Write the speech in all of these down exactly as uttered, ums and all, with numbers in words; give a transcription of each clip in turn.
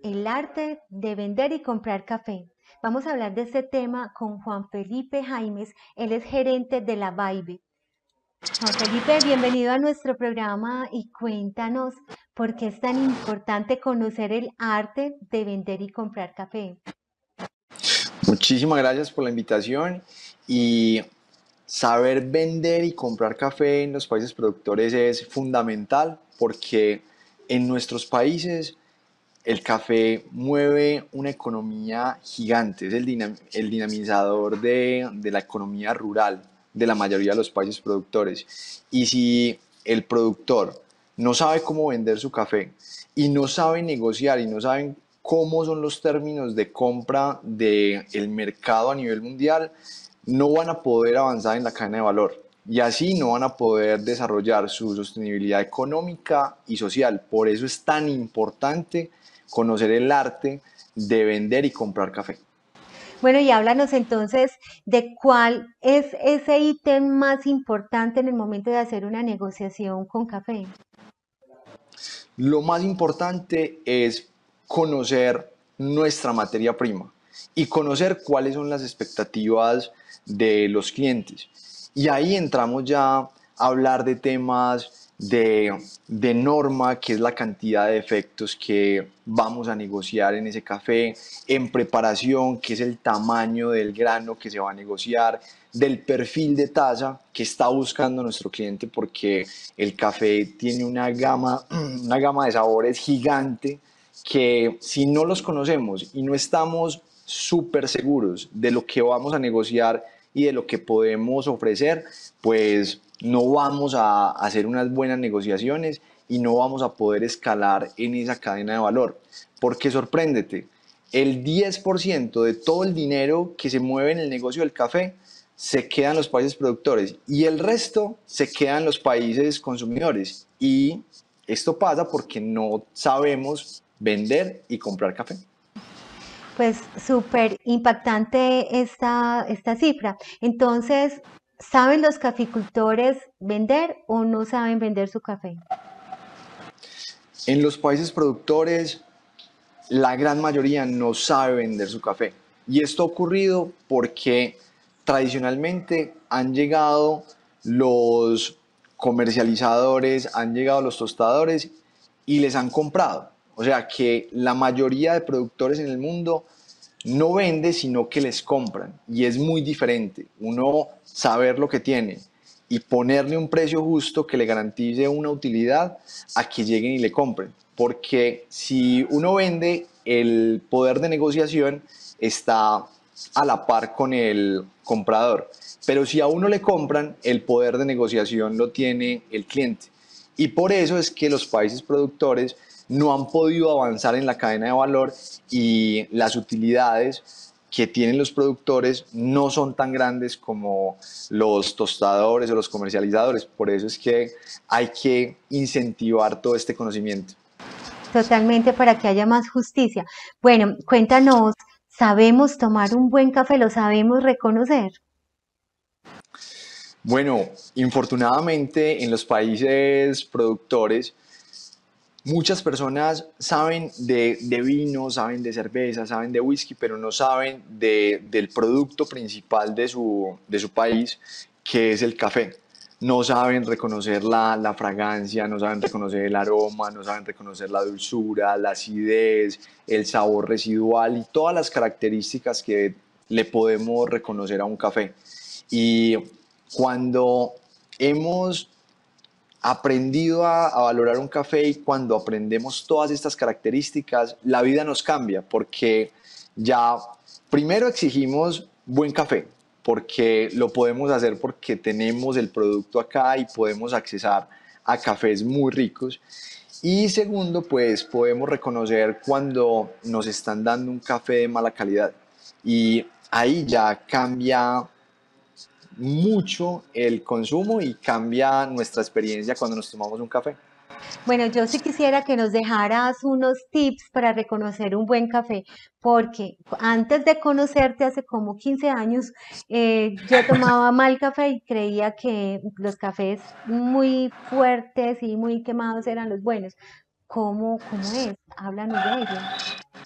el arte de vender y comprar café. Vamos a hablar de este tema con Juan Felipe Jaimes, él es gerente de La Vibe. Juan Felipe, bienvenido a nuestro programa y cuéntanos por qué es tan importante conocer el arte de vender y comprar café. Muchísimas gracias por la invitación y saber vender y comprar café en los países productores es fundamental porque en nuestros países el café mueve una economía gigante, es el, dinam- el dinamizador de, de la economía rural de la mayoría de los países productores. Y si el productor no sabe cómo vender su café y no sabe negociar y no saben cómo son los términos de compra del mercado a nivel mundial, no van a poder avanzar en la cadena de valor y así no van a poder desarrollar su sostenibilidad económica y social. Por eso es tan importante conocer el arte de vender y comprar café. Bueno, y háblanos entonces de cuál es ese ítem más importante en el momento de hacer una negociación con café. Lo más importante es conocer nuestra materia prima y conocer cuáles son las expectativas de los clientes. Y ahí entramos ya a hablar de temas de, de norma, que es la cantidad de efectos que vamos a negociar en ese café, en preparación, que es el tamaño del grano que se va a negociar, del perfil de taza que está buscando nuestro cliente, porque el café tiene una gama, una gama de sabores gigante que si no los conocemos y no estamos súper seguros de lo que vamos a negociar y de lo que podemos ofrecer, pues no vamos a hacer unas buenas negociaciones y no vamos a poder escalar en esa cadena de valor. Porque sorpréndete, el diez por ciento de todo el dinero que se mueve en el negocio del café se queda en los países productores y el resto se queda en los países consumidores. Y esto pasa porque no sabemos vender y comprar café. Pues súper impactante esta, esta cifra. Entonces, ¿saben los caficultores vender o no saben vender su café? En los países productores, la gran mayoría no sabe vender su café. Y esto ha ocurrido porque tradicionalmente han llegado los comercializadores, han llegado los tostadores y les han comprado. O sea que la mayoría de productores en el mundo no vende, sino que les compran. Y es muy diferente uno saber lo que tiene y ponerle un precio justo que le garantice una utilidad a que lleguen y le compren. Porque si uno vende, el poder de negociación está a la par con el comprador. Pero si a uno le compran, el poder de negociación lo tiene el cliente. Y por eso es que los países productores no han podido avanzar en la cadena de valor y las utilidades que tienen los productores no son tan grandes como los tostadores o los comercializadores. Por eso es que hay que incentivar todo este conocimiento. Totalmente para que haya más justicia. Bueno, cuéntanos, ¿sabemos tomar un buen café? ¿Lo sabemos reconocer? Bueno, infortunadamente en los países productores muchas personas saben de, de vino, saben de cerveza, saben de whisky, pero no saben de, del producto principal de su, de su país, que es el café. No saben reconocer la, la fragancia, no saben reconocer el aroma, no saben reconocer la dulzura, la acidez, el sabor residual y todas las características que le podemos reconocer a un café. Y cuando hemos aprendido a, a, valorar un café y cuando aprendemos todas estas características, la vida nos cambia porque ya primero exigimos buen café, porque lo podemos hacer porque tenemos el producto acá y podemos accesar a cafés muy ricos. Y segundo, pues podemos reconocer cuando nos están dando un café de mala calidad. Y ahí ya cambia mucho el consumo y cambia nuestra experiencia cuando nos tomamos un café. Bueno, yo sí quisiera que nos dejaras unos tips para reconocer un buen café, porque antes de conocerte hace como quince años, eh, yo tomaba mal café y creía que los cafés muy fuertes y muy quemados eran los buenos. ¿Cómo, cómo es? Háblanos de ello.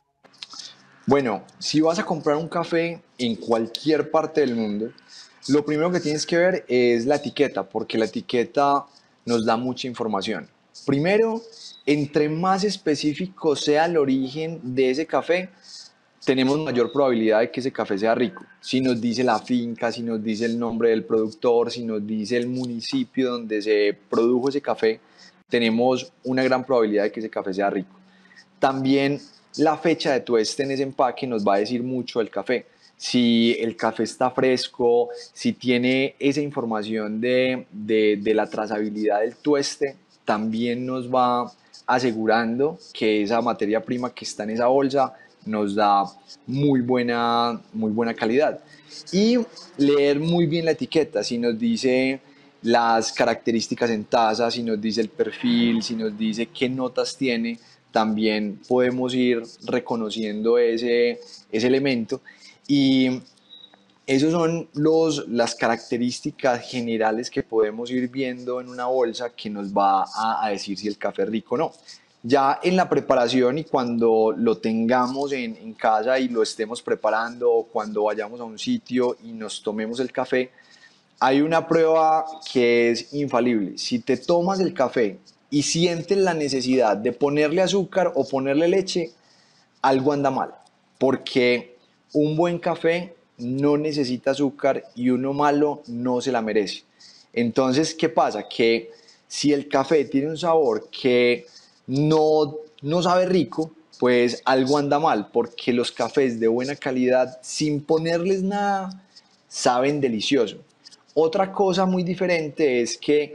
Bueno, si vas a comprar un café en cualquier parte del mundo, lo primero que tienes que ver es la etiqueta, porque la etiqueta nos da mucha información. Primero, entre más específico sea el origen de ese café, tenemos mayor probabilidad de que ese café sea rico. Si nos dice la finca, si nos dice el nombre del productor, si nos dice el municipio donde se produjo ese café, tenemos una gran probabilidad de que ese café sea rico. También la fecha de tueste en ese empaque nos va a decir mucho del café. Si el café está fresco, si tiene esa información de, de, de la trazabilidad del tueste, también nos va asegurando que esa materia prima que está en esa bolsa nos da muy buena, muy buena calidad. Y leer muy bien la etiqueta, si nos dice las características en taza, si nos dice el perfil, si nos dice qué notas tiene, también podemos ir reconociendo ese, ese elemento. Y esos son los, las características generales que podemos ir viendo en una bolsa que nos va a, a decir si el café es rico o no. Ya en la preparación y cuando lo tengamos en, en casa y lo estemos preparando o cuando vayamos a un sitio y nos tomemos el café, hay una prueba que es infalible. Si te tomas el café y sientes la necesidad de ponerle azúcar o ponerle leche, algo anda mal, porque un buen café no necesita azúcar y uno malo no se la merece. Entonces, ¿qué pasa? Que si el café tiene un sabor que no, no sabe rico, pues algo anda mal, porque los cafés de buena calidad, sin ponerles nada, saben delicioso. Otra cosa muy diferente es que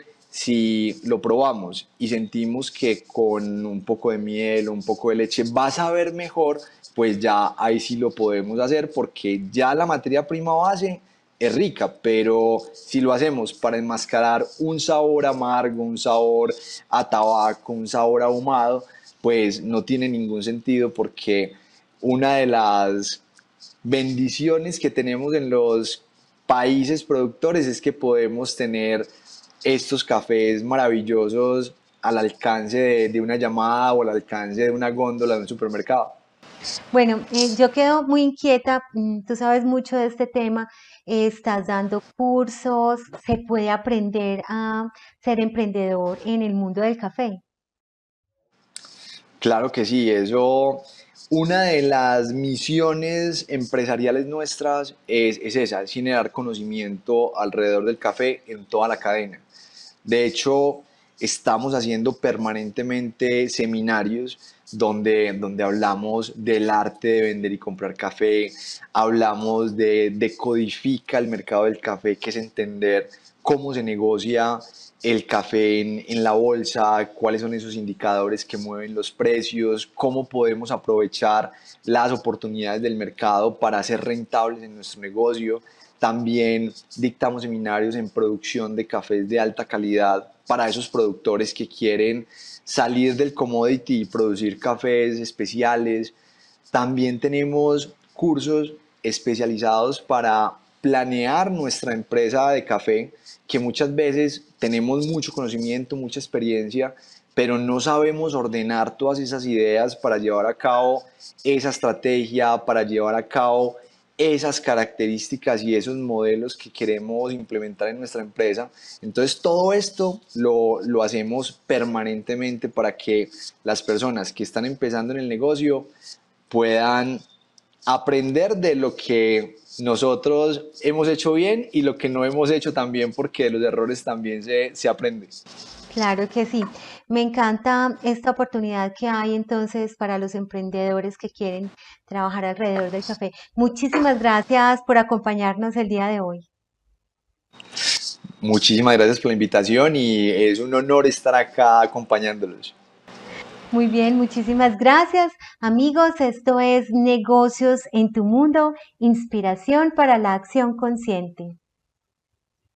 si lo probamos y sentimos que con un poco de miel o un poco de leche va a saber mejor, pues ya ahí sí lo podemos hacer porque ya la materia prima base es rica, pero si lo hacemos para enmascarar un sabor amargo, un sabor a tabaco, un sabor ahumado, pues no tiene ningún sentido porque una de las bendiciones que tenemos en los países productores es que podemos tener estos cafés maravillosos al alcance de, de una llamada o al alcance de una góndola de un supermercado. Bueno, eh, yo quedo muy inquieta, mm, tú sabes mucho de este tema, eh, estás dando cursos, se puede aprender a ser emprendedor en el mundo del café. Claro que sí, eso, una de las misiones empresariales nuestras es, es esa, es generar conocimiento alrededor del café en toda la cadena. De hecho, estamos haciendo permanentemente seminarios donde, donde hablamos del arte de vender y comprar café, hablamos de, de codifica el mercado del café, que es entender cómo se negocia el café en, en la bolsa, cuáles son esos indicadores que mueven los precios, cómo podemos aprovechar las oportunidades del mercado para ser rentables en nuestro negocio. También dictamos seminarios en producción de cafés de alta calidad para esos productores que quieren salir del commodity y producir cafés especiales. También tenemos cursos especializados para planear nuestra empresa de café, que muchas veces tenemos mucho conocimiento, mucha experiencia, pero no sabemos ordenar todas esas ideas para llevar a cabo esa estrategia, para llevar a cabo esas características y esos modelos que queremos implementar en nuestra empresa. Entonces, todo esto lo, lo hacemos permanentemente para que las personas que están empezando en el negocio puedan aprender de lo que nosotros hemos hecho bien y lo que no hemos hecho también, porque de los errores también se, se aprende. Claro que sí. Me encanta esta oportunidad que hay entonces para los emprendedores que quieren trabajar alrededor del café. Muchísimas gracias por acompañarnos el día de hoy. Muchísimas gracias por la invitación y es un honor estar acá acompañándolos. Muy bien, muchísimas gracias. Amigos, esto es Negocios en tu Mundo, inspiración para la acción consciente.